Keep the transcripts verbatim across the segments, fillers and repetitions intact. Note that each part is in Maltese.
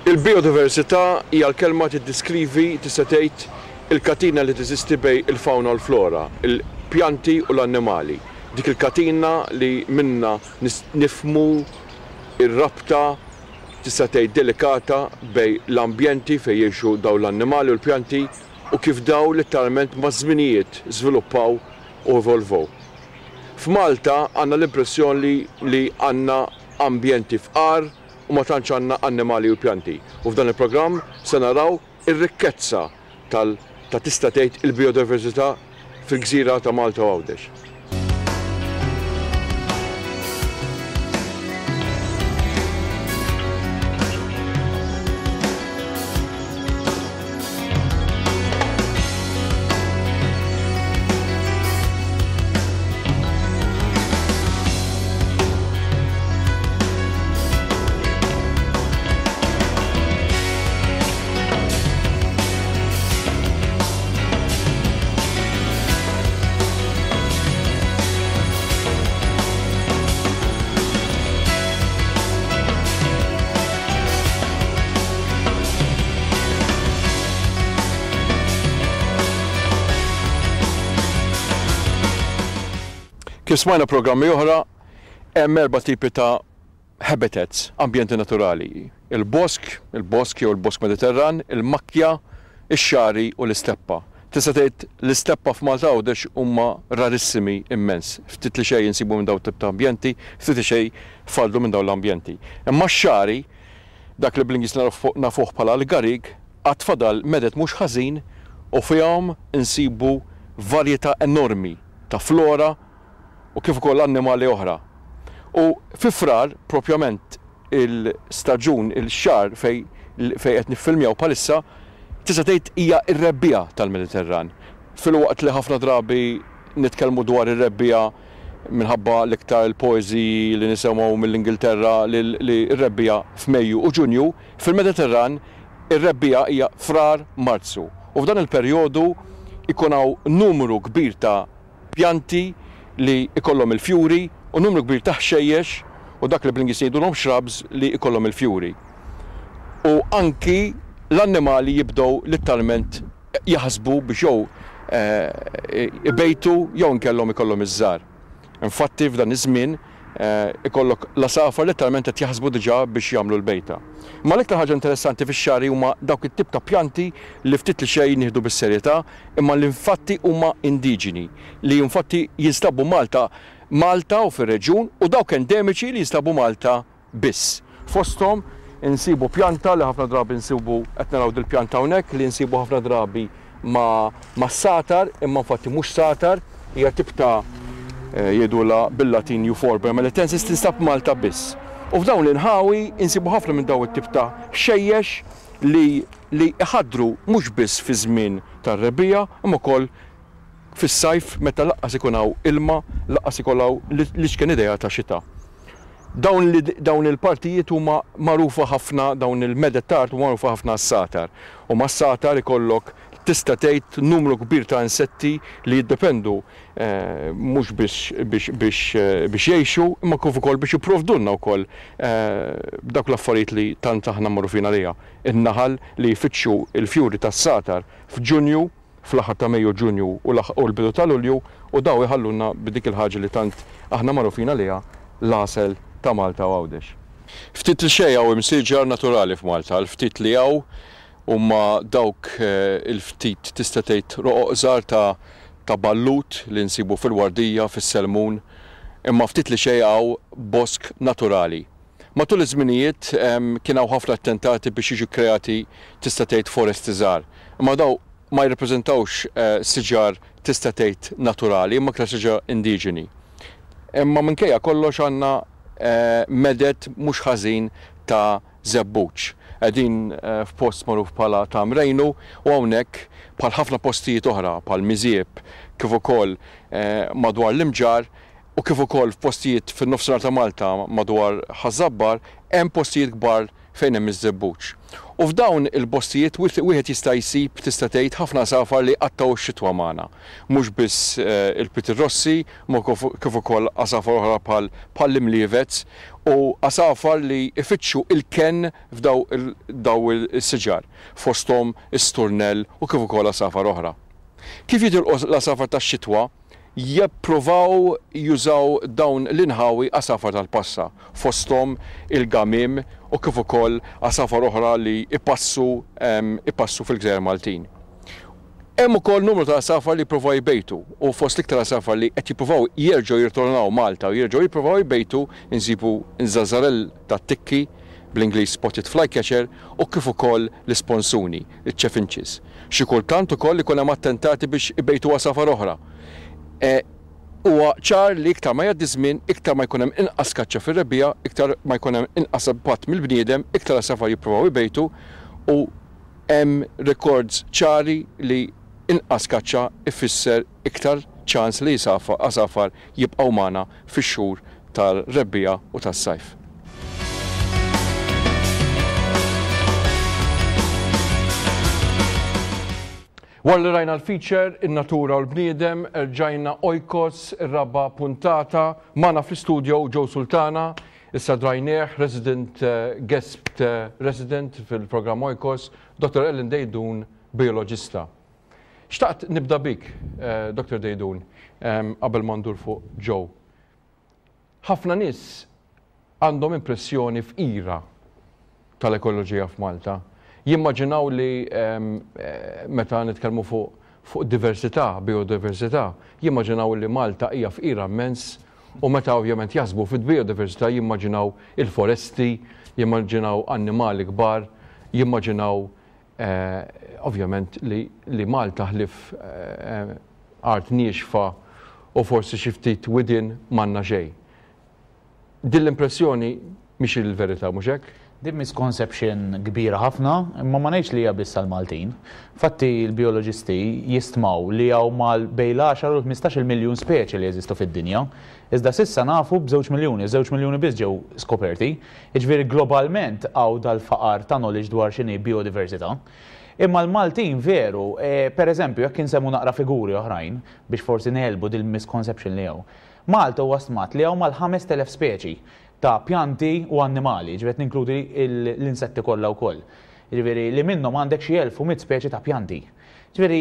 Il-biodiversità hija l-kelma tiddeskrivi tista' tgħid il-katina li teżisti bejn il-fawna u l-flora, il-pjanti u l-annimali. Dik il-katina li minna nifhmu ir-rabta tista' tgħid delikata bejn l-ambjenti fejn jgħixu dawn l-annimali u l-pjanti u kif dawn letteralment ma' żminijiet żviluppaw u evolvow. F'Malta għandna l-impressjoni li għandna ambjenti fqar u ma tantx għandna annimali u pjanti. U f'dan il-programm se naraw ir-rikkezza tal ta' tista' tgħid il-biodiversità fil-gżira ta' Malta u Għawdex. Kif smajna programmi oħra, hemm erba' tipi ta' habitats, ambjenti naturali. Il-bosk, il-bosk jew il-bosk Mediterran, il-makkja, ix-xari u l-isteppa. Tista' tgħid l-isteppa f'Malta Għawdex huma rarissimi immens. Ftit li xejn insibu minn dawn tip ta' ambjenti, ftit li xejn fallu minn dawn l-ambjenti. Imma x-xari, dak li bl-Ingliż nafuh bħala l-garig, qatt fadal medet mhux ħażin u fihom insibu varjetà enormi ta' flora u kif ukoll annimali oħra. U fi frar, propjament il-staġun, il-xar fej qed niffilmjaw bħalissa, tista' tgħid hija r-rebbija tal-Mediterran. Filwaqt li ħafna drabi nitkellmu dwar ir-rebbija minħabba l-iktar il-poeżi li nisimgħu mill-Ingilterra li r-rebbija f'Mejju u Ġunju, fil-Mediterran ir-rebbija hija frar Marzu. U f'dan il-perjodu ikun hawn numru kbir ta' pjanti li ikollhom il-fjuri u numru kbir ta' ħxejjex u dak li bl-Ingliż jgħidulhom shrubs li ikollhom il-fjuri. U anki l-annimali jibdew litteralment jaħsbu biex jew ibejtu jew nkellhom ikollhom iż-żgħar. Infatti f'dan iż-żmien ikollok l-asafar letteralment qed jaħsbu diġà biex jagħmlu l-bejta. Ma l-iktar ħaġa interessanti fix-xari huma dawk it-tip ta' pjanti li ftit li xejn nieħdu bis-serjetà imma li infatti huma indiġeni li infatti jinstabu Malta Malta u fir-reġjun u dawk endemiċi li jinstabu Malta biss. Fosthom insibu pjanta li ħafna drabi nsibu qed naraw dil-pjanta hawnhekk li nsibu ħafna drabi ma' satar imma infatti mhux satar hija tip ta' jgħidula bil-Latin Euphorbia melitensis tinstab Malta biss. U f'dawn l-inħawi insibu ħafna minn dawn it-tip ta' xejjex li li iħaddru mhux biss fi żmien tar-rebbija imma wkoll fis-sajf meta laqqas ikun hawn ilma, laqqas ikun hawn l-ixkien idea ta' xita. Dawn dawn il-partijiet huma magħrufa ħafna dawn il-medet tard huma magħrufa ħafna s-satar. U mas-satar ikollok tista' tgħid numru kbir ta' insetti li jiddependu mhux biex jgħixu imma kif ukoll biex jipprovdulna wkoll dawk l-affarijiet li tant aħna magħrufin għaliha. In-naħal li jfittxu l-fjuri tas-satar f'Ġunju, fl-aħħar ta' Mejju Ġunju u l-bidu ta' Lulju u daw iħallulna b'dik il-ħaġa li tant aħna magħrufin għaliha l-għasel ta' Malta u Għawdex. Ftit il xejn hawn imsieġar naturali f'Malta, l-ftit li hawn huma dawk il-ftit tista' tgħid roqoq żgħar ta' ta' ballut li nsibu fil-Wardija, fis-Selmun, imma ftit li xejn hawn bosk naturali. Matul iż-żminijiet kien hawn ħafna attentati biex jiġu kreati tista' tgħid foresti żgħar. Imma daw ma jirrappreżentawx siġar tista' tgħid naturali, imma aktar siġar indiġeni. Imma minkejja kollox għandna medet mhux ħażin ta' żebbuġ. Qegħdin f'post magħruf bħala ta' Mrejnu u hawnhekk bħal ħafna postijiet oħra bħal Miżieb kif ukoll madwar l-Imġar u kif ukoll f'postijiet fin-nofsinhar ta' Malta madwar Ħażabbar hemm postijiet kbar fejn hemm iż-żebbuġ. U f'dawn il-postijiet wieħed jista' jsib tista' tgħid ħafna asafar li qattaw ix-xitwa magħna. Mhux biss il-Piti Rossi, ma kif ukoll asafar oħra bħal l-imlievets u asafar li ifittxu il-ken f'daw is-siġar, fosthom is-sturnell u kif ukoll asafar oħra. Kif jitilqu l-asafar tax-xitwa? Jippruvaw jużaw dawn l-inħawi asafar tal-passa, fosthom il-gamim u kif ukoll asafar oħra li ipassu ipassu fil-Gżejjer Maltin. Hemm ukoll numru ta' asafar li jippruvaw jbejtu u fost l-iktar asafar li qed jippruvaw jerġgħu jirtornaw Malta u jerġgħu jippruvaw jbejtu insibu nżażarell tat-tikki bl-Ingliż spotted flycatcher u kif ukoll l-isponsuni, iċ-chaffinches. Xi kultant ukoll ikun hemm attentati biex ibejtu asafar oħra. Huwa ċar li iktar ma jgħaddi żmien, iktar ma jkun hemm inqas kaċċa fir-rebbija, iktar ma jkun hemm inqas impatt mill-bniedem, iktar asafar jippruvaw jbejtu u hemm records ċari li inqas kaċċa ifisser iktar ċans li asafar jibqgħu magħna fix-xhur tal-rebbija u tas-sajf. Wara li rajna l-feature, in-natura u l-bniedem, rġajna Oikos, ir-raba puntata, magħna fl-istudio Joe Sultana, issa drajnieh, resident guest resident fil-programm Oikos, Doktor Ellen Dejdun, biologista. Xtaqt nibda bik, Doktor Dejdun, qabel ma ndur fuq Joe. Ħafna nies għandhom impressjoni f'ira tal-ekoloġija f'Malta. Jimmaġinaw li meta nitkellmu fuq diversità, biodiversità, jimmaġinaw li Malta hija f'ira immens u meta ovvjament jaħsbu fil-biodiversità jimmaġinaw il-foresti, jimmaġinaw annimali kbar, jimmaġinaw ovvjament li Malta ħlif art nieċfa u forsi xi ftit widien m'għandna xejn. Din l-impressjoni mhix il-verità mhux hekk? Din misconception kbira ħafna, imma ma ngħidx li hija biss għall-Maltin. Fatti l-bioloġisti jistmaw li hawn mal bejn l-għaxar u ħmistax-il miljun speċi li jeżistu fid-dinja. Iżda s'issa nafu b'żewġ miljuni, żewġ miljuni biss ġew skoperti. Jiġifieri globalment hawn dal-faqar ta' knowledge dwar x'inhi biodiversità. Imma l-Maltin veru, pereżempju jekk insemmu naqra figuri oħrajn biex forsi nelbu din misconception li hawn. Malta huwa stmat li hawn mal-ħames telef speċi ta' pjanti u annimali, ġivet ninkludi l-insetti kollha wkoll. Ġifieri li minnhom għandek xi elf u miet speċi ta' pjanti. Ġifieri,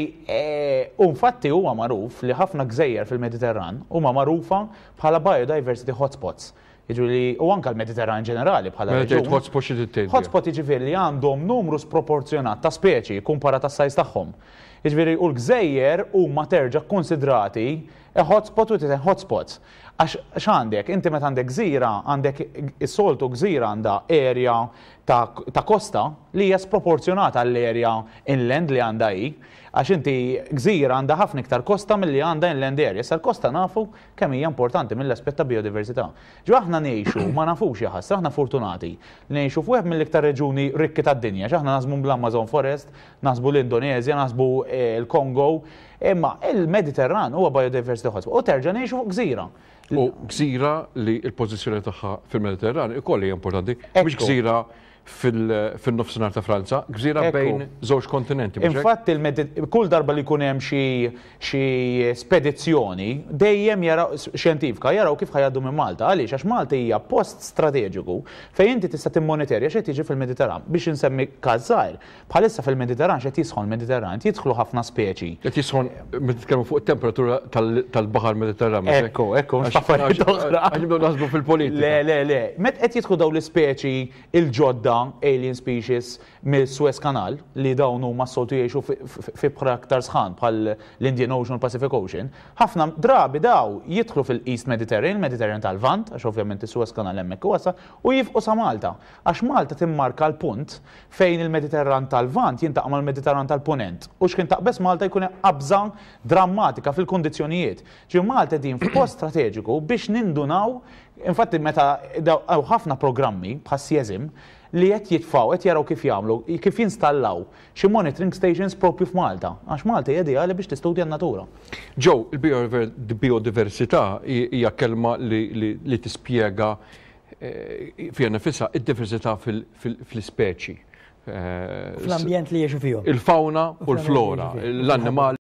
u infatti huwa magħruf li ħafna gżejjer fil-Mediterran huma magħrufa bħala biodiversity hotspots. Jiġifieri u anke l-Mediterran ġenerali bħala reġjun. Hotspot xi tittejn. Hotspot jiġifieri li għandhom numru sproporzjonat ta' speċi kumparat tas-sajż tagħhom. Jiġifieri u l-gżejjer huma terġa' kkunsidrati hotspot u titen hotspots. Għax x'għandek, inti meta għandek gżira, għandek is-soltu gżira għandha area ta' kosta li hija sproporzjonata għall-area inland li għandha hi. Għax inti gżira għandha ħafna iktar kosta milli għandha inland area. Issa l-kosta nafu kemm hija importanti mill-aspett ta' biodiversità. Ġu aħna ngħixu ma nafux jaħas, aħna fortunati li ngħixu fuq mill-iktar reġuni rikki tad-dinja. X'aħna naħsbu bl-Amazon Forest, naħsbu l-Indonezja, naħsbu l-Kongo, imma il-Mediterran huwa biodiversity hotspot u terġa' ngħixu fuq gżira. U gżira li l-pożizzjoni tagħha fil-Mediterran ukoll hija importanti, mhux gżira fil-nofsinhar ta' Franza, gżira bejn żewġ kontinenti. Infatti kull darba li jkun hemm xi spedizzjoni dejjem jaraw xjentifika jaraw kif ħajgħaddu minn Malta. Għaliex għax Malta hija post strateġiku fejn inti tista' timmonitorja x'qed jiġi fil-Mediterran. Biex insemmi każ żgħir, bħalissa fil-Mediterran x'qed jisħol il-Mediterran, jidħlu ħafna speċi. Qed jisħol nitkellmu fuq it-temperatura tal-Baħar Mediterran. Ekku, ekku, għax nibdew naħsbu fil-politika. Le, le, le. Met qed jidħlu dawn l-ispeċi il-ġodda alien species mill-Suez Canal li dawn huma s-soltu jgħixu fi bħra aktar sħan bħal l-Indian Ocean u Pacific Ocean. Ħafna drabi daw jidħlu fil-East Mediterranean, Mediterranean tal-Vant, għax ovvjament is-Suez Canal hemmhekk wasa, u jifqu sa Malta. Għax Malta timmarka l-punt fejn il-Mediterran tal-Vant jintaqa' mal-Mediterran tal-Punent. U x'kien taqbes Malta jkun qabża drammatika fil-kundizzjonijiet. Ġi Malta din f'post strateġiku biex nindunaw, infatti meta hawn ħafna programmi bħal Siezim li qed jitfgħu qed jaraw kif jagħmlu, kif jinstallaw xi monitoring stations propju f'Malta, għax Malta hija ideali biex tistudja n-natura. Joe, il-biodiversità hija kelma li tispjega fija nifisha id-diversità fil-speċi. Fl-ambjent li jiexu fihom. Il-fawna u l-flora, l-annimali.